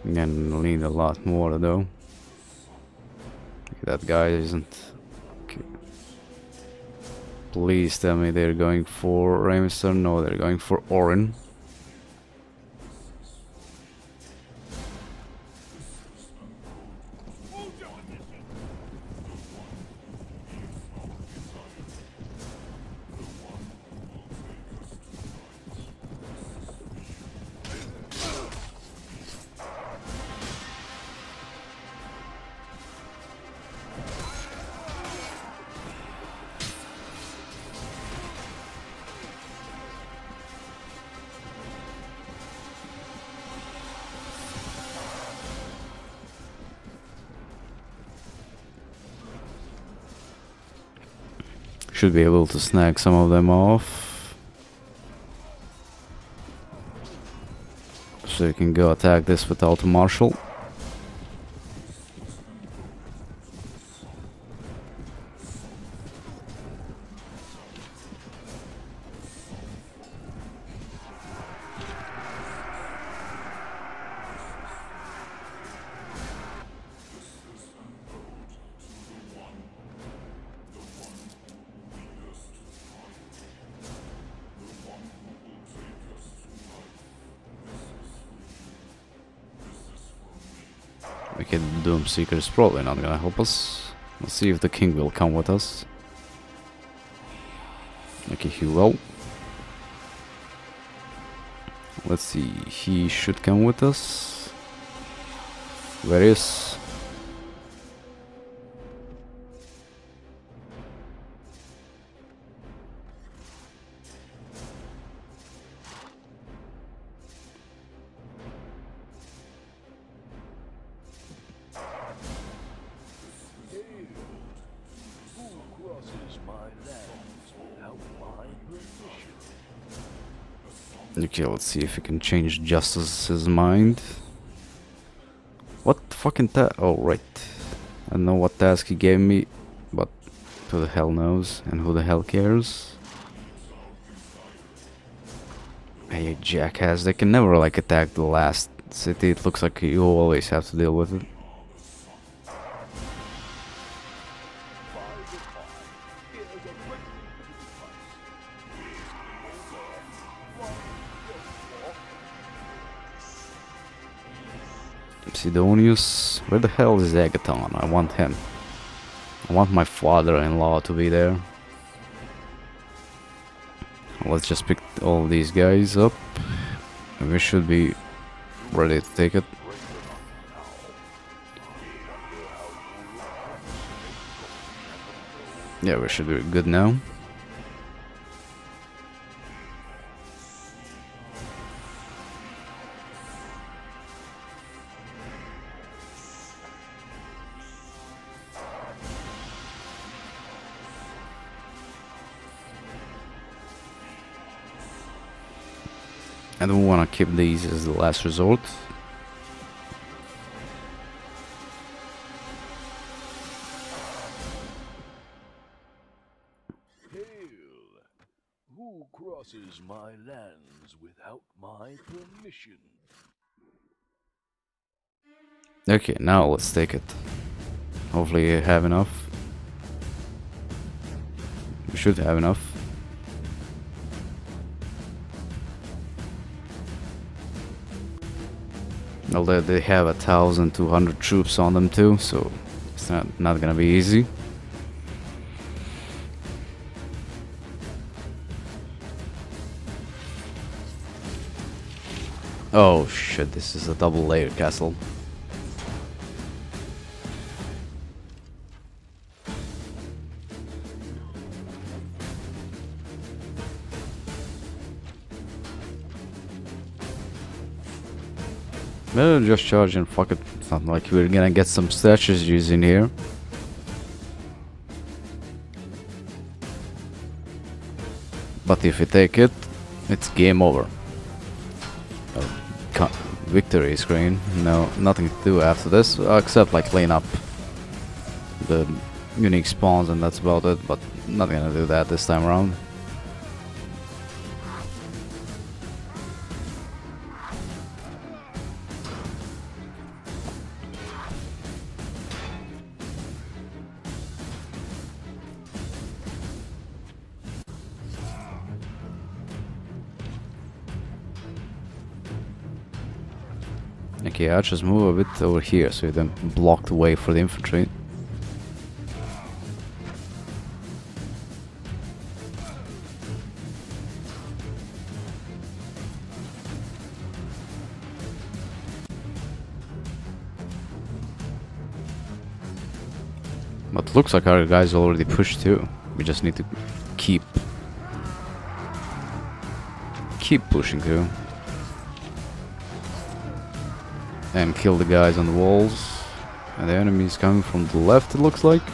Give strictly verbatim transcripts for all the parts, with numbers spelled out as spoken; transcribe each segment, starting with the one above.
Gonna need a lot more though. That guy isn't. Okay. Please tell me they're going for Ramister. No, they're going for Orin. Should be able to snag some of them off. So you can go attack this without a marshal. Wicked Doomseeker is probably not gonna help us. Let's see if the king will come with us. Okay, he will. Let's see, he should come with us. Where is? Okay, let's see if we can change Justice's mind. What fucking ta- oh, right. I don't know what task he gave me, but who the hell knows, and who the hell cares? Hey, jackass, they can never, like, attack the last city. It looks like you always have to deal with it. Sidonius, where the hell is Agathon? I want him. I want my father-in-law to be there. Let's just pick all these guys up. And we should be ready to take it. Yeah, we should be good now. I don't want to keep these as the last resort. Hail! Who crosses my lands without my permission? Okay, now let's take it. Hopefully you have enough. We should have enough. Although they have a thousand two hundred troops on them too, so it's not not gonna be easy. Oh shit! This is a double layer castle. No, just charge and fuck it. It's not like we're gonna get some strategies in here. But if we take it, it's game over. Uh, victory screen. No, nothing to do after this, except like clean up the unique spawns, and that's about it. But not gonna do that this time around. Okay, I'll just move a bit over here so you don't block the way for the infantry. But looks like our guys already pushed too. We just need to keep keep pushing through. And kill the guys on the walls. And the enemy is coming from the left, it looks like.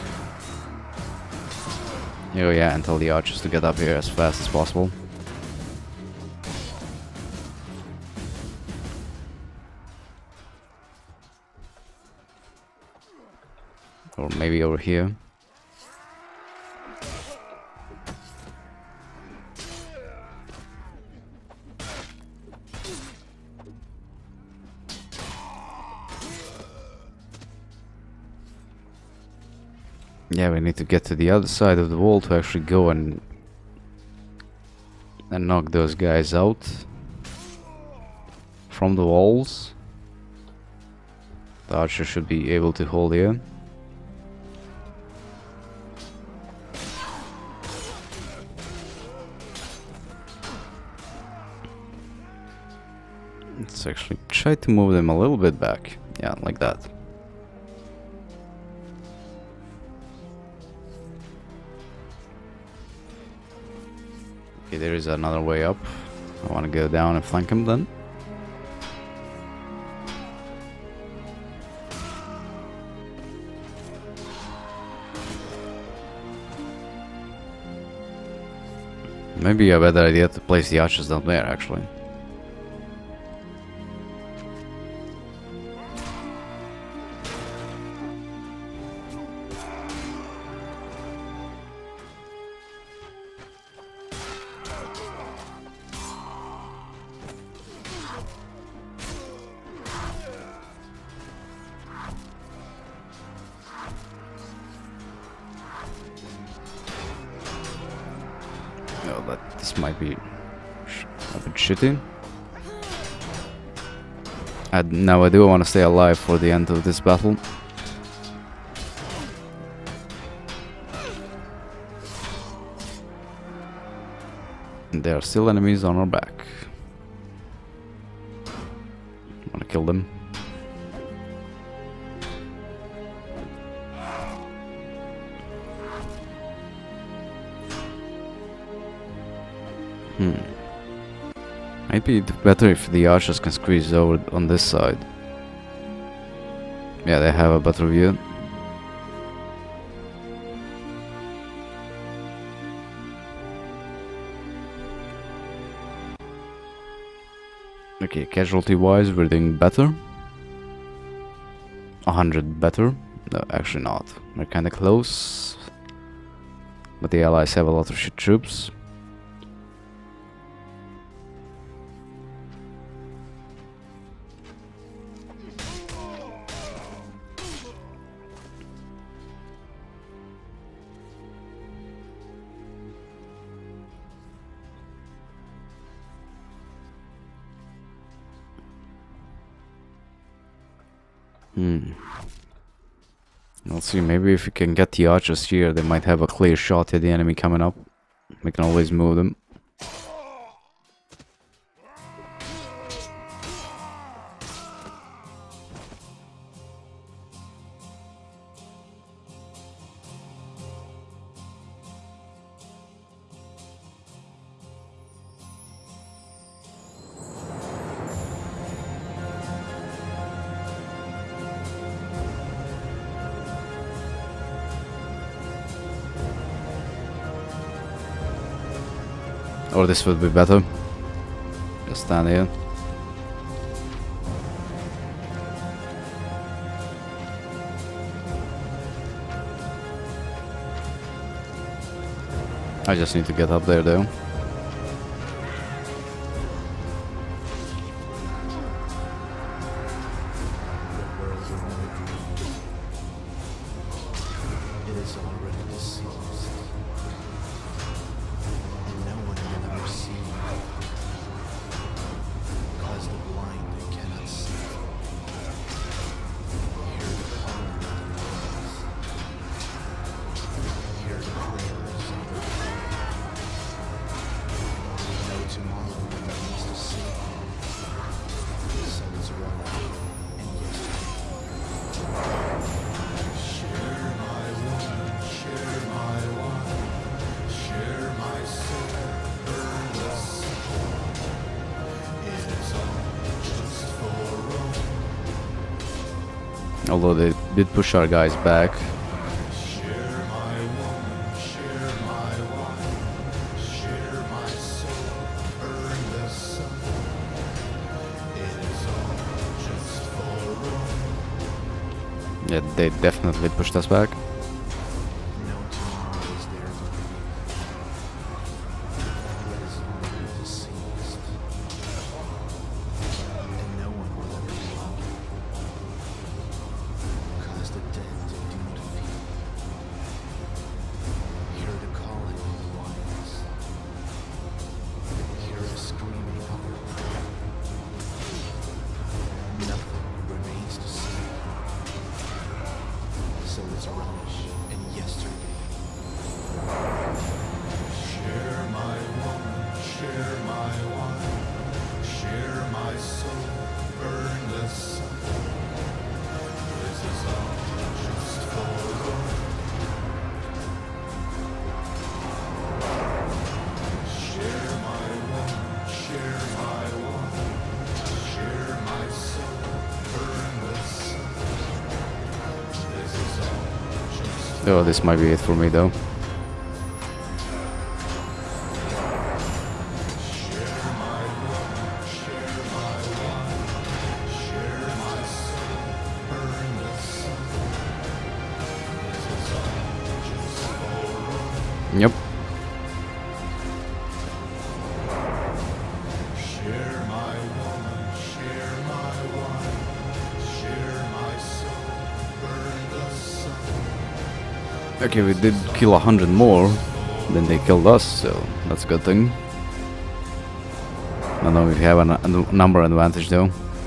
Oh yeah, and tell the archers to get up here as fast as possible. Or maybe over here. Yeah, we need to get to the other side of the wall to actually go and and knock those guys out from the walls. The archer should be able to hold here. Let's actually try to move them a little bit back. Yeah, like that. Okay, there is another way up. I want to go down and flank him then. Maybe a better idea to place the archers down there, actually. Oh, but this might be sh a bit shitty. I, now I do want to stay alive for the end of this battle. And there are still enemies on our back. I want to kill them. Hmm. Might be better if the archers can squeeze over on this side. Yeah, they have a better view. Okay, casualty wise we're doing better. A hundred better. No, actually not. We're kinda close. But the allies have a lot of shit troops. Hmm. Let's see, maybe if we can get the archers here, they might have a clear shot at the enemy coming up. We can always move them. Or this would be better. Just stand here. I just need to get up there though. Although they did push our guys back. Share my woman, share my wine, share my soul, burn the sun. It is all just for room. Yeah, they definitely pushed us back. No tomorrow is there to be. What is already deceased. And no one will ever be. Cause the dead do not feel. Hear the calling of the ones. Hear the screaming of their prayer. Nothing remains to see. So let's relish in yesterday. Share my woman, share my wine, share my soul, burn the sun. This is all just for room. Share my woman, share my wine, share my soul, burn the sun. This is all just Oh, this might be it for me though. share my woman, share my wine, share my soul, burn the sun. This is all just for room. Yep. Share my woman, share my wine, share my soul, burn the sun. Okay, we did kill a hundred more than they killed us, so that's a good thing. I know we have a, a number advantage though.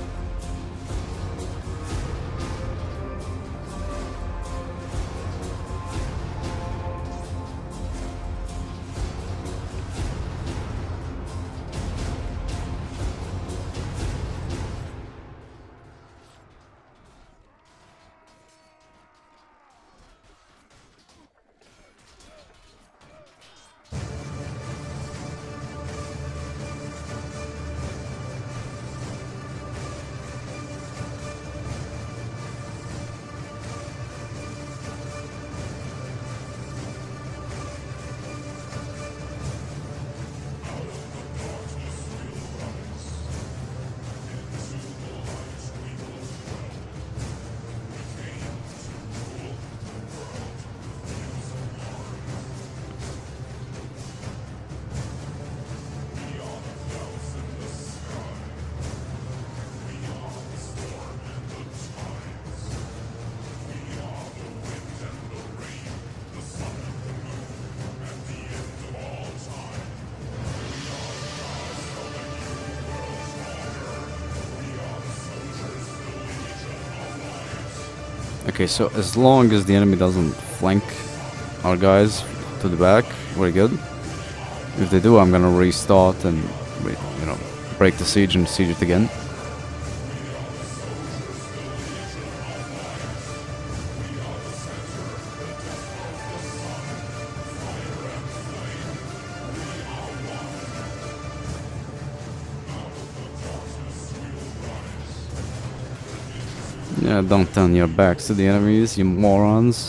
Okay, so as long as the enemy doesn't flank our guys to the back, we're good. If they do, I'm gonna restart and, re you know, break the siege and siege it again. Yeah, don't turn your backs to the enemies, you morons.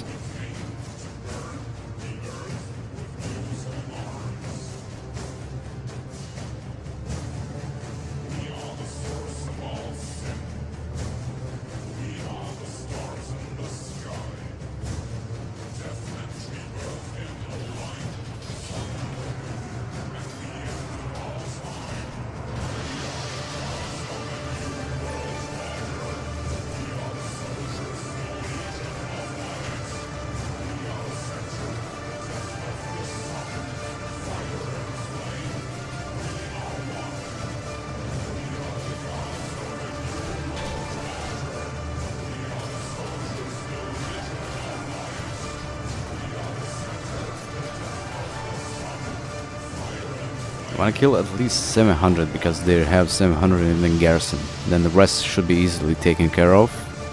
I want to kill at least seven hundred because they have seven hundred in the garrison. Then the rest should be easily taken care of.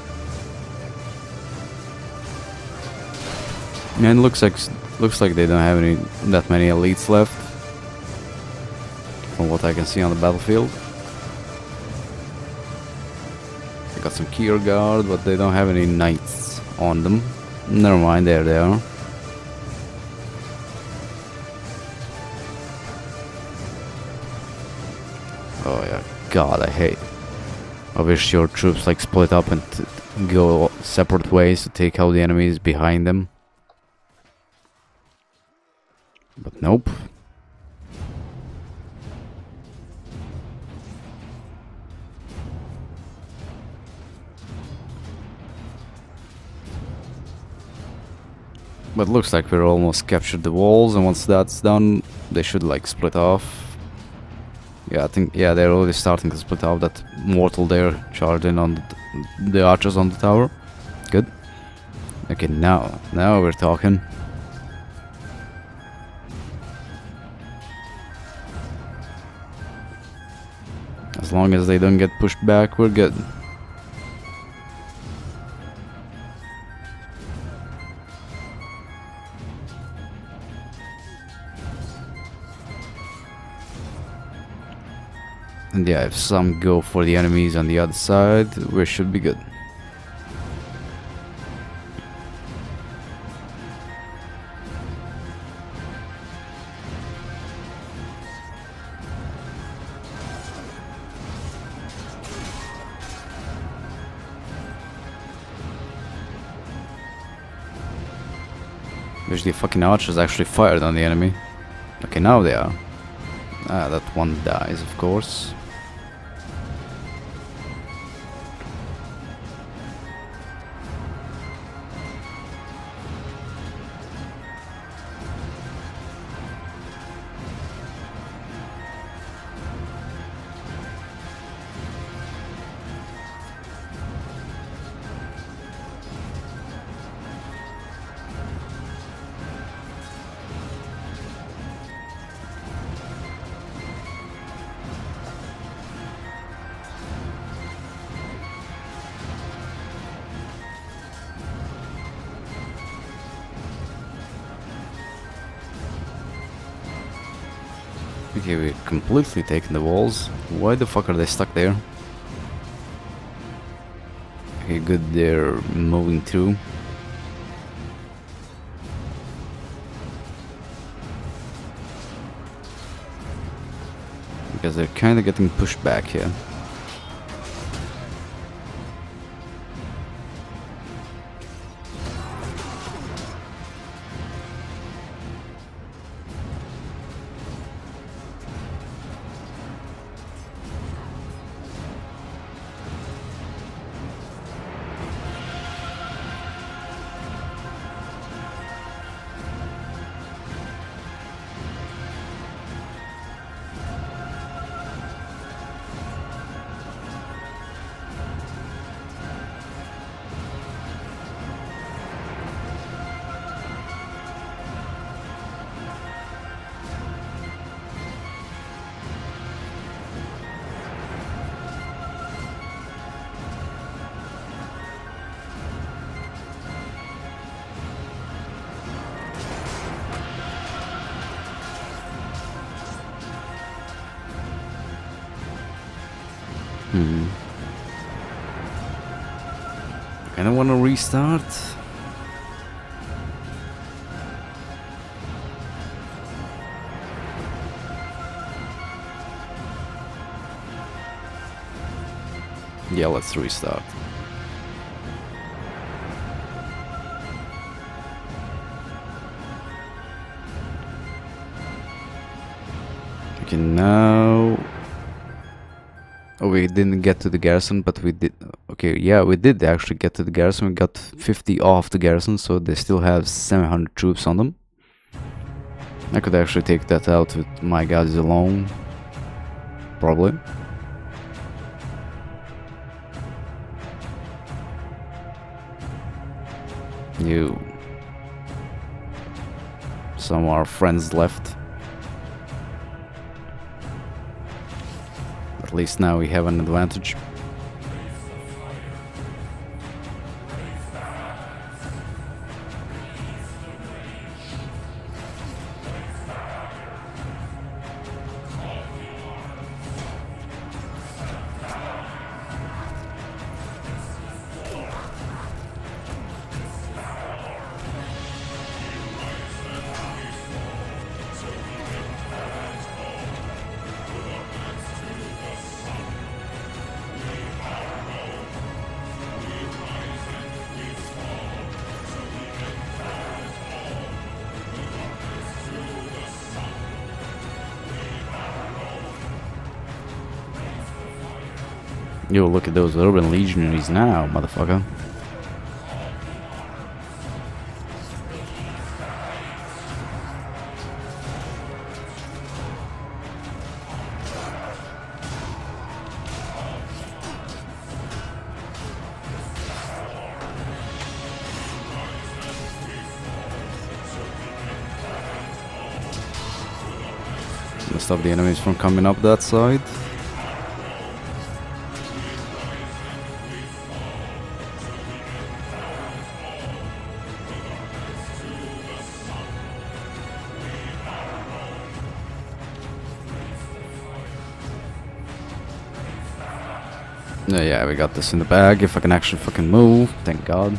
And it looks like looks like they don't have any that many elites left, from what I can see on the battlefield. Got some Kier Guard, but they don't have any knights on them. Never mind, there they are. Oh yeah, God, I hate. I wish your troops like split up and t go separate ways to take out the enemies behind them. But nope. But looks like we're almost captured the walls, and once that's done, they should like split off. Yeah, I think, yeah, they're already starting to split off. That mortal there charged in on the, the archers on the tower. Good. Okay, now, now we're talking. As long as they don't get pushed back, we're good. And yeah, if some go for the enemies on the other side, we should be good. Wish the fucking archers actually fired on the enemy. Okay, now they are. Ah, that one dies, of course. Okay, we're completely taking the walls. Why the fuck are they stuck there? Okay, good, they're moving through. Because they're kind of getting pushed back here. Hmm. I don't want to restart. Yeah, let's restart. Okay, now... Oh, we didn't get to the garrison, but we did... Okay, yeah, we did actually get to the garrison. We got fifty off the garrison, so they still have seven hundred troops on them. I could actually take that out with my guys alone. Probably. You... Some of our friends left. At least now we have an advantage. Yo, look at those urban legionaries now, motherfucker. Gonna stop the enemies from coming up that side. No, yeah, we got this in the bag. If I can actually fucking move, thank God.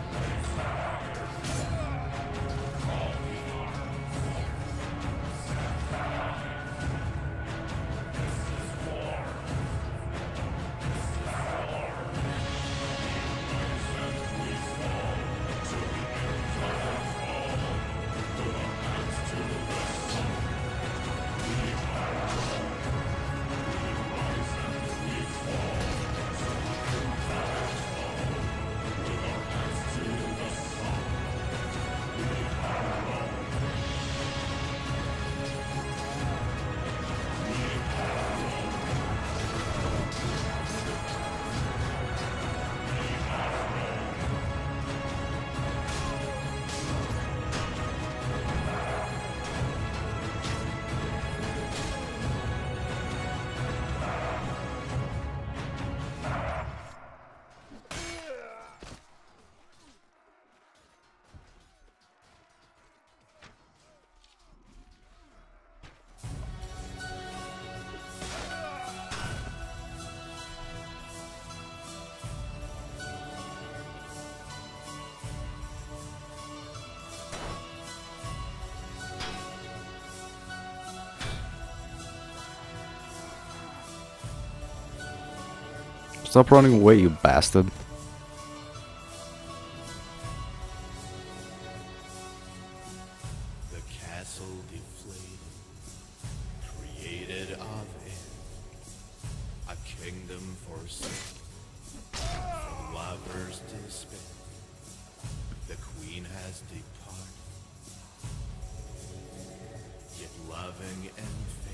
Stop running away, you bastard. The castle deflated, created of it, a kingdom forsaken, from lovers despair. The queen has departed, yet loving and fair.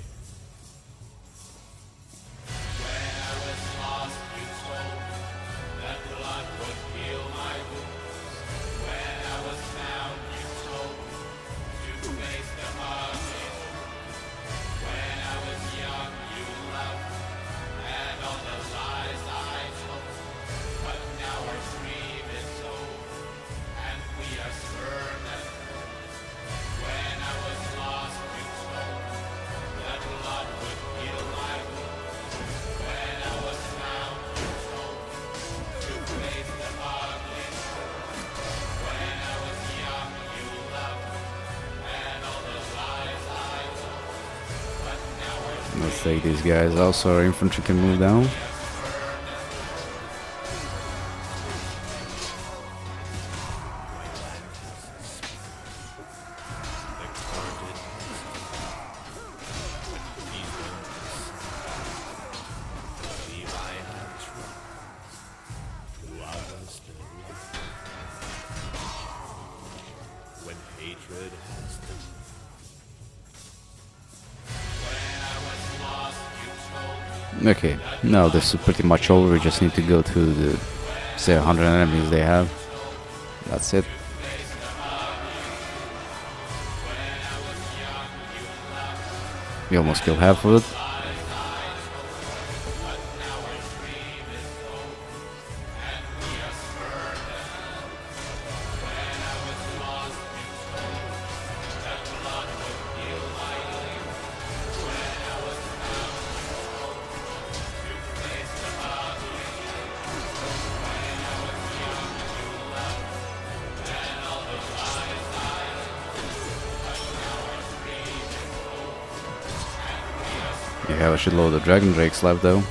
When I was lost, you told me that blood would heal my wounds. When I was found, you told me to face the ugly. When I was young, you loved me, and all the lies I told. But now our dream is over, and we are spurned and cold. When I was lost, you told me that blood would heal my wounds. When I was found, you told me to face the ugly truth. When I was young, you loved me, and all the lies I told. But now we're Let's take these guys out so our infantry can move down. the guarded believe I have tried to love us still. When hatred has done. When I was lost, you told me. Okay, now this is pretty much over. We just need to go to the, say, one hundred enemies they have. That's it. We almost killed half of it. You have a shitload of dragon drakes left though.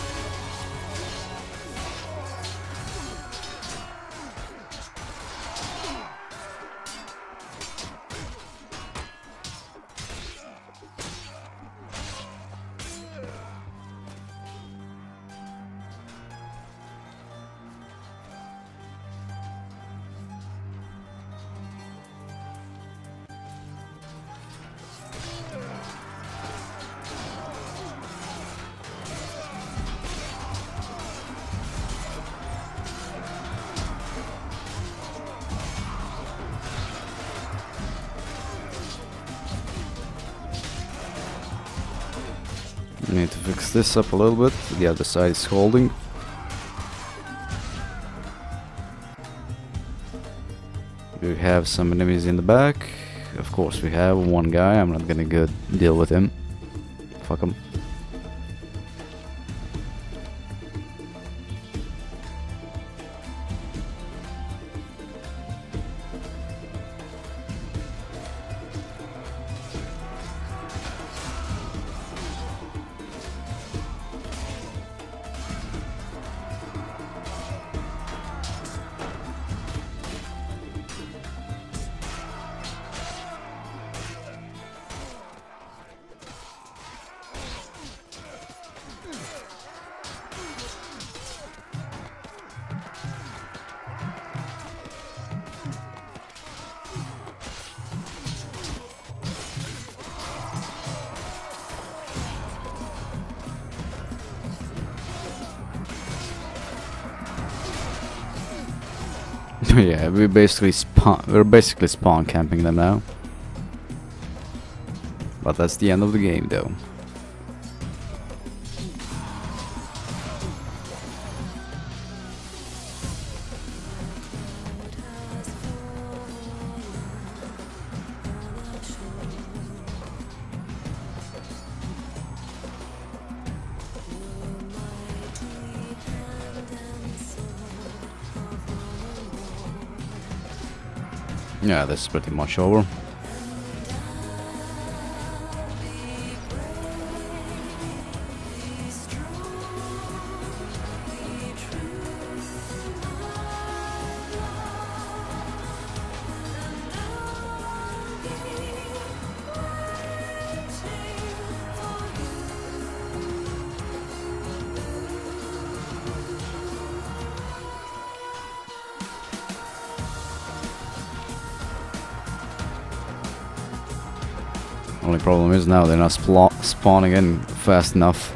Need to fix this up a little bit. The other side is holding. We have some enemies in the back. Of course we have one guy. I'm not gonna go deal with him. Fuck him. Yeah, we basically spawn. We're basically spawn camping them now. But that's the end of the game, though. Yeah, this is pretty much over. Only problem is now they're not spla spawning in fast enough.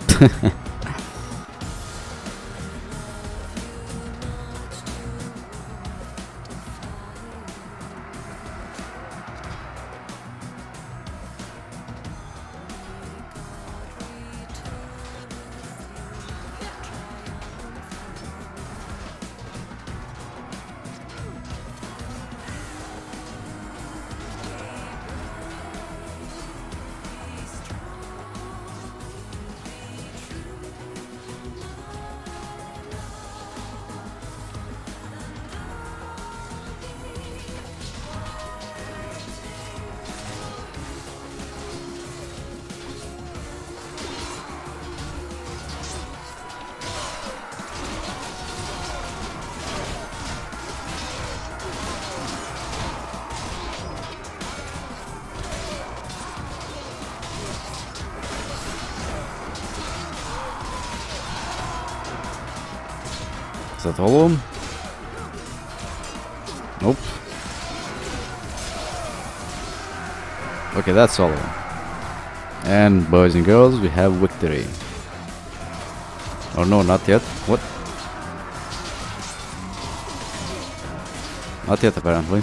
Is that all of them? Nope. Okay, that's all of them. And boys and girls, we have victory. Oh no, not yet. What? Not yet, apparently.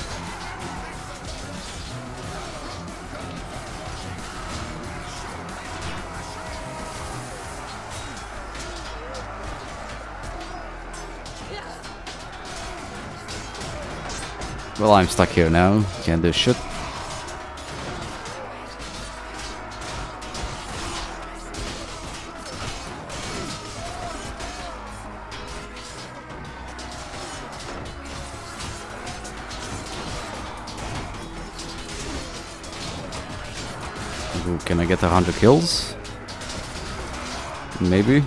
Well, I'm stuck here now. Can't do shit. Ooh, can I get a hundred kills? Maybe.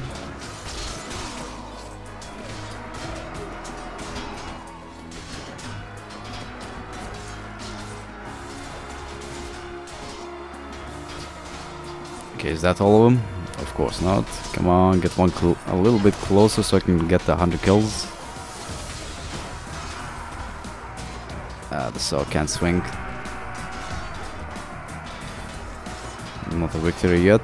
Okay, is that all of them? Of course not. Come on, get one cl a little bit closer so I can get the one hundred kills. Ah, the saw can't swing. Not a victory yet.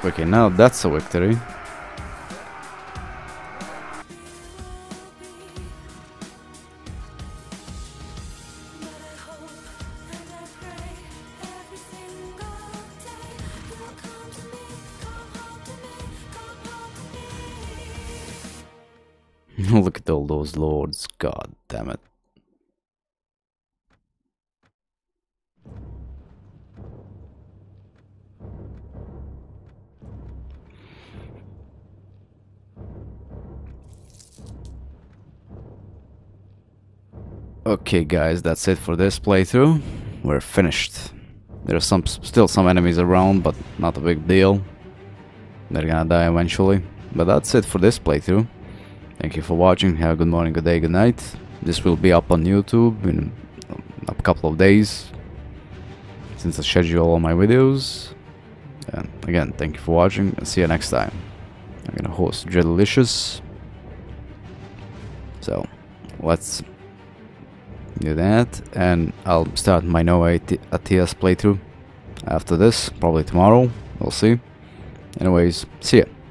Okay, now that's a victory. Look at all those lords, god damn it. Okay guys, that's it for this playthrough. We're finished. There's some still some enemies around, but not a big deal. They're gonna die eventually. But that's it for this playthrough. Thank you for watching. Have a good morning, good day, good night. This will be up on YouTube in a couple of days, since I schedule all my videos. And again, thank you for watching, and see you next time. I'm gonna host Dreadalicious. So let's do that, and I'll start my Nova A T S playthrough after this, probably tomorrow. We'll see. Anyways, see ya.